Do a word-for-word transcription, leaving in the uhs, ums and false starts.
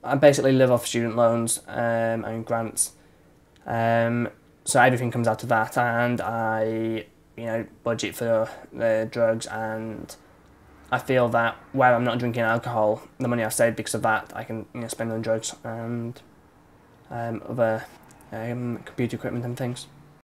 I basically live off student loans um, and grants. Um, so everything comes out of that, and I, you know, budget for the drugs, and I feel that where I'm not drinking alcohol, the money I've saved because of that, I can, you know, spend on drugs and um, other um, computer equipment and things.